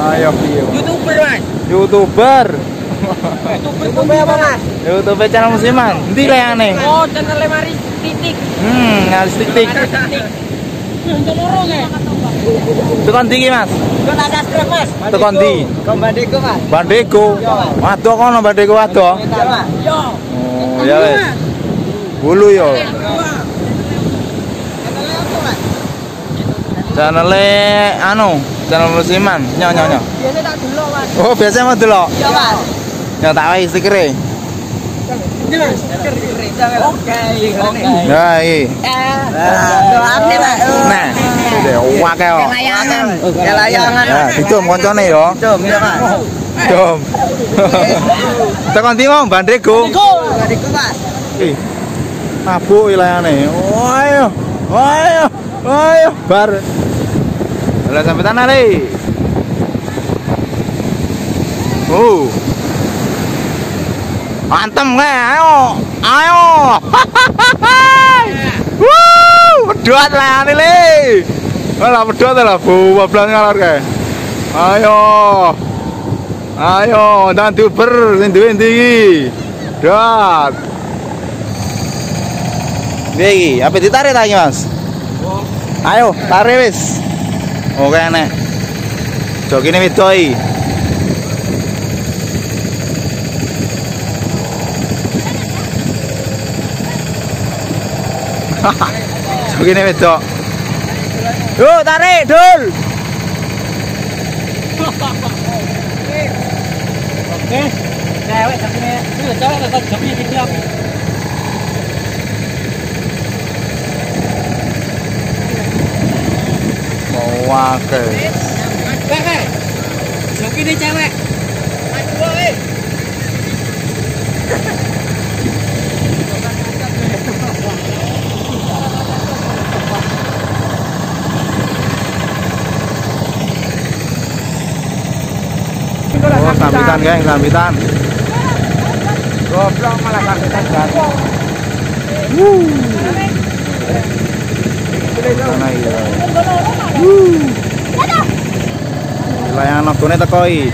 Ayo piye? YouTuber, Mas. YouTuber. YouTuber apa, Mas? YouTube channel musiman. Endi layane? Oh, channel Mari Titik. Ngalis tik. Untuk loro nggih. Tekan ndi iki, Mas? Kok tak subscribe, Mas? Tekan ndi? Kok Bandeko, Mas? Bandeko. Waduh kono Bandeko waduh. Yo. Oh, ya wis. Bulu yo. Channele anu, channel musiman. Nyo. Biasa tak delok, Mas. Oh, biasa mau delok. Iya, Mas. Ya tak wae stikere. Ini, Mas. Oke. Nah, iki. Doane, Mas. Nah, akeh kok. Layangan. Layangan. Ya, dicum koncone yo. Dicum, ya, Mas. Dom. Tekan ndi mau Bandeko? Bandeko, Mas. Ih. Mabuk ilayane. Ayo, bar. Lah sampe tanah le. Antem kae, ayo. Pedhot layane le. Lah pedhot lah bablas ngalor kae. Ayo, dan YouTuber sing duwe ndi iki? Dot. Piye iki? Apa ditarik ta iki, Mas? Ayo, tarik wis. Oke nek. Jogine wedoi. Jogine wedok. Yo, tarik, Dul. Oke. Cewek jogine. Cewek kok jogine gitu. Oke. Cewek. Jogine cewek. Aduh, weh. Oh, sambitan, geng, sambitan. Goblok malah sambitan kan. Sana iki. Layangan nogone teko iki.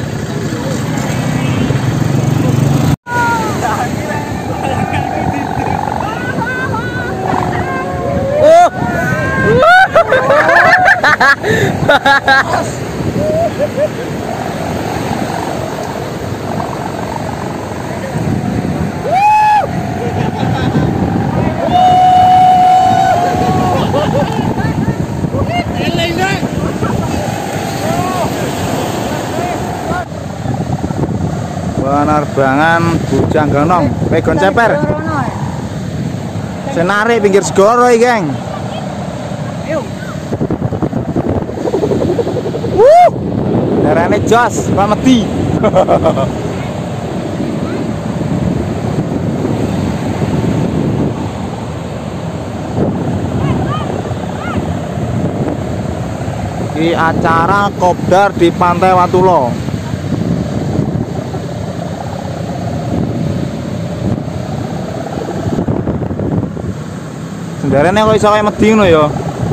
Penerbangan Bujang Ganong, pegon ceper. Senarik pinggir segoro iki, geng. Darane jos, Pak Medi. Iki acara kopdar di Pantai Watulo. Sendarane kok iso kaya Medi ngono ya.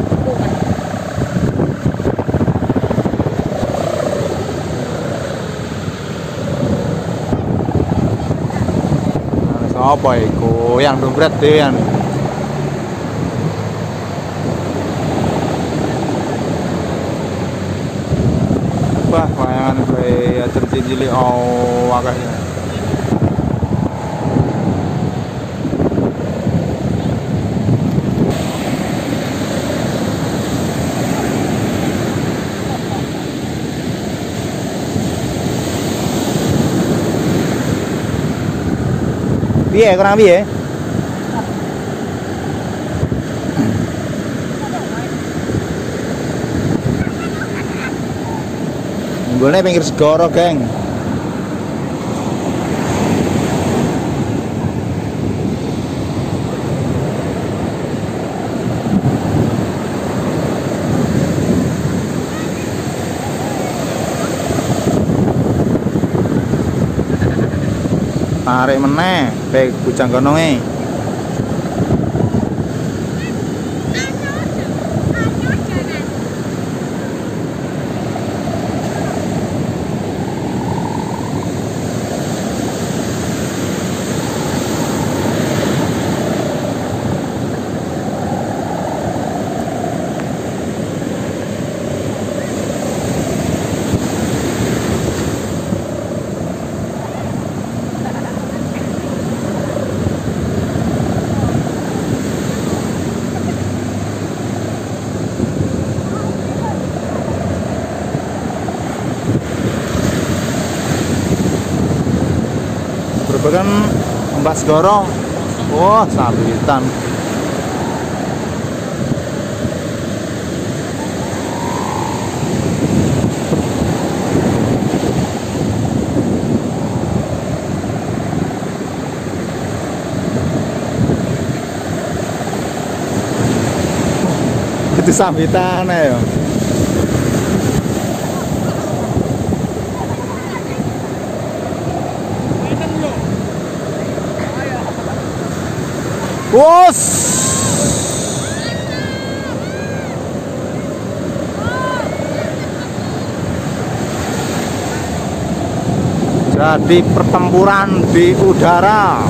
Apa iku yang dompet dhewean. Wah, wayangan kowe atur cilik akeh. Piye kurang piye? Nggone pinggir segara, geng. Tarik meneh, baik Bujang Ganonge. Berbagan Mbak Segoro. Wah, sambitan. Itu sambitan ya. Wos. Jadi pertempuran di udara.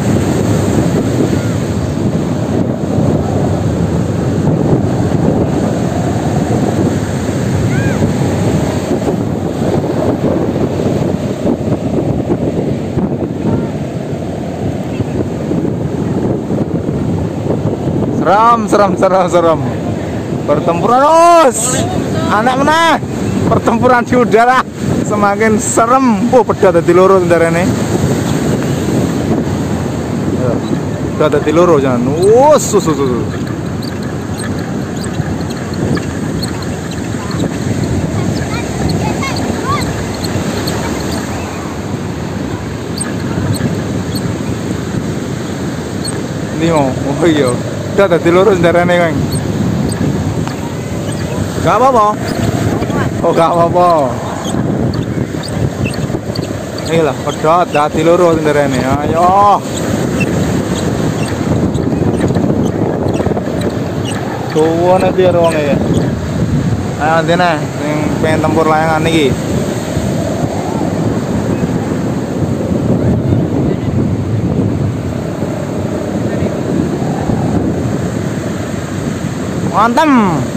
Serem. Pertempuran anak mana? Pertempuran di udara semakin serem. Pedot dadi loro ndarane. Pedot dadi loro jangan. Sus. Ini oh iya. Udah tadi lurus darahnya kan. Gak apa-apa. Oh gak apa-apa. Ini lah pedot tadi lurus darahnya. Ayo. Tuh nanti ruangnya ya. Ayo nanti nih, yang pengen tempur layangan nih. Mantap.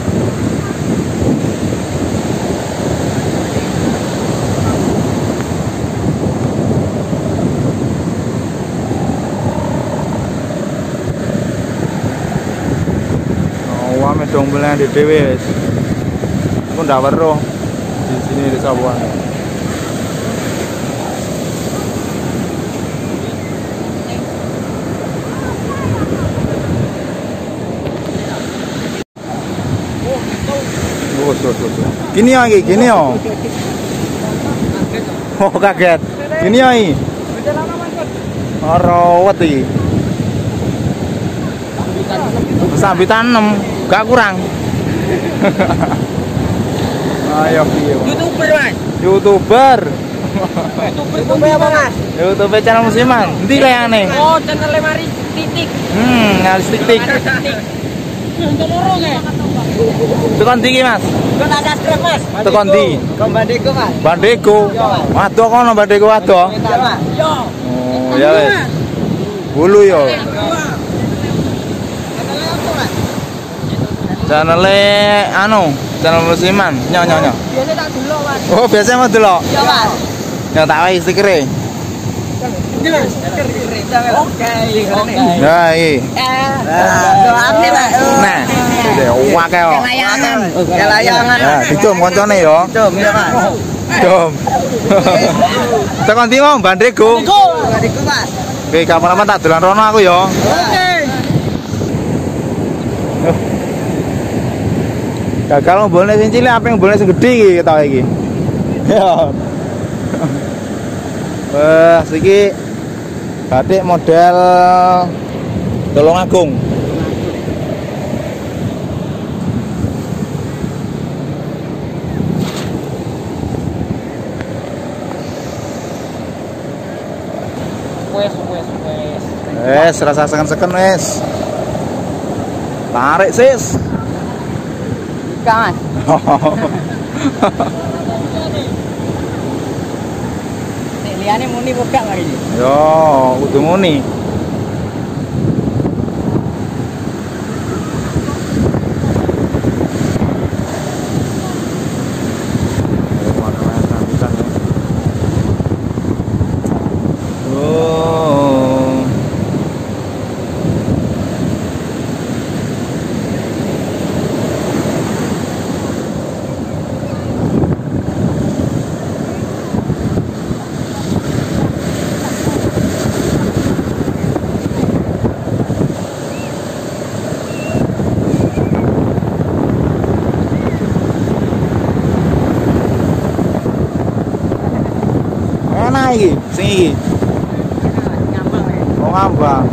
Oh, ame dong belen di dhewe wis. Aku ndak weruh di sini di Sabuan. Gini ya. Oh kaget. Gini ya. Rawat iki. Sambitan 6, gak kurang. Ayo piye. YouTuber Mas. YouTuber. YouTuber apa Mas? YouTube channel musiman. Endi layane? Oh, channel Mari Titik. Ngalis titik. Untuk loro nggih. Tekan ndi iki, Mas? Kok tak subscribe Mas? Tekan ndi? Ke Bandego Mas. Bandego. Waduh kono Bandego waduh. Yo. Oh, ya wes. Bulu yo. Channel channel musiman. Nyo. Biasa tak delok Mas. Oh, biasa mau delok. Iya Mas. Ya tak wae stikere. Ini Mas. Oke. Nah, iki. Doane Mas. Nah, iki wake kok. Layangan. Ya, dicum koncone yo. Dom ya Mas. Dom. Tekan ndi mau Bandego? Bandego Mas. Oke, kapan-kapan tak dolan rono aku yo. Oke. Gagal ngombolne sing cilik apa ngombolne sing gedhe iki ketok iki. Ya. Wah, iki batik model Tulungagung. Wes, rasa seken-seken wes. Tarik sis. Mas. Nek liyane muni buka mari. Yo, kudu muni. iki? Sing iki. Ngambang ya. Oh, ngambang.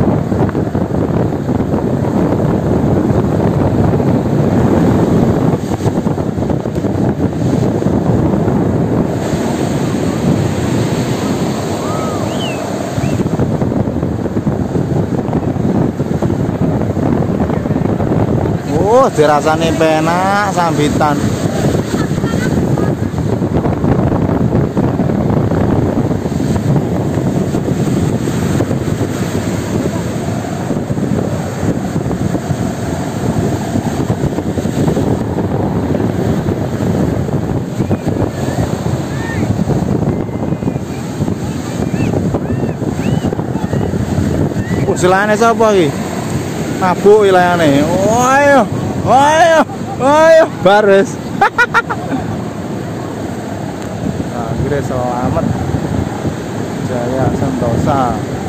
Oh, dirasane penak sambitan. Selane sapa iki? Mabuk ilayane. Ayo. Ayo. Ayo baris. Akhirnya selamat. Jaya Sentosa.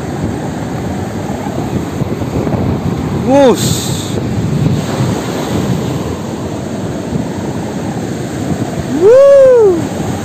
Wus. Woo.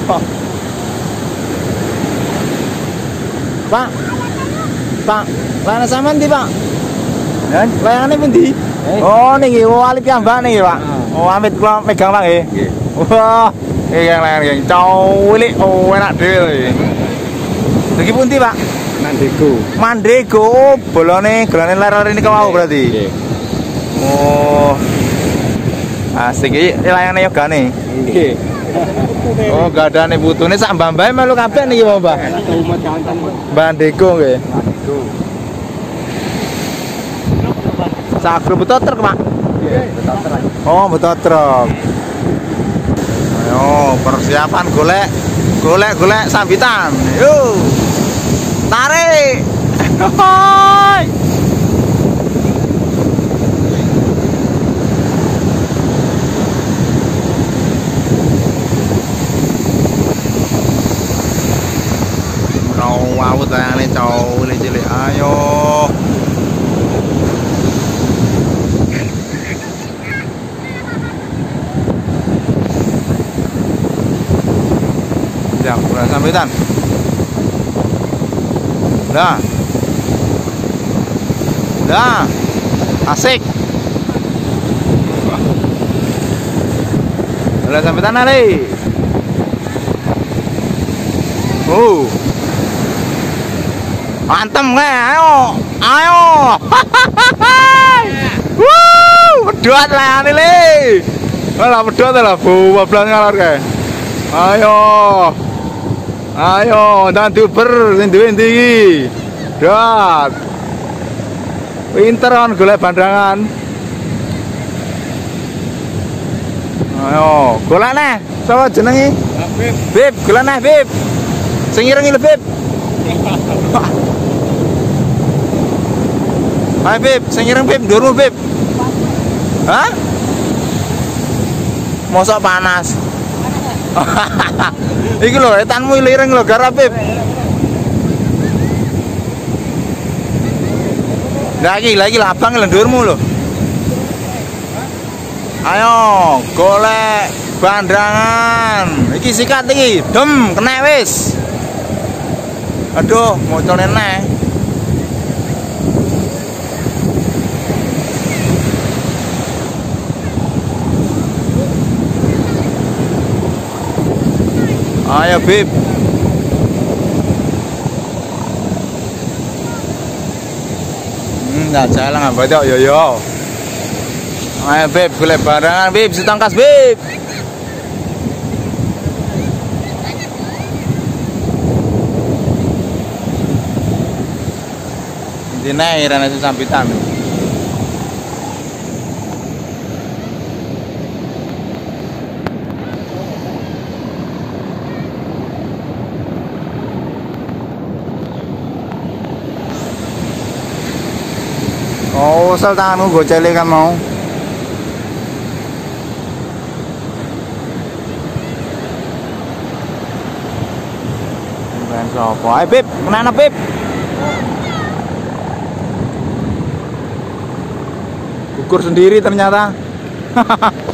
Pak. Pak, layane sampean ndi, Pak? Nen, layane pundi? Oh, niki wali piyambak niki, Pak. Oh, amit kula megang, Pak nggih. Nggih. Wah, iki yang layan yang cilik, oh enak dhewe iki. Niki pundi, Pak? Mandego. Mandego, oh, bolone ler ini kau berarti. Nggih. Oh. Asik iki layane yogane. Nggih. Oh, gadane putune sak mbah-mbahe melu kabeh niki, Mbah. Umat jantan. Mandego nggih. Sakru betul truk, Pak. Oh, betul truk. Ayo, persiapan golek sambitan. Yuk. Tarik. Hoi. Awut layane cilik. Ayo. Siap, udah sambitan. Dah. Asik. Udah sambitan ali. Antem ayo. Pedot layane le. Ora pedot lah, bablas ngalor kae. Ayo, dan tuber sing duwe ndi iki. Dot. Pinter kan golek bandangan. Ayo, golek neh. Sapa jenenge? Bib, golek neh, Bib. Sing ireng iki, Bib. Hai Bib, sing ireng Bib, ndurmu Bib. Hah? Mosok panas. Iki lho, etanmu lireng lho, garap Bib. Lagi labang lho ndurmu lho. Ayo, golek bandangan. Iki sikat iki, dem kena wis. Aduh, mocone neh. Ayo Bib. Nggak jalan apa itu yo. Ayo Bib, golek barangan Bib, setangkas Bib. Intinya irane sambitan. Oh, sultanmu gocele kan mau. Bukan sopo. Ayo Bib, menana Bib. Ukur sendiri ternyata.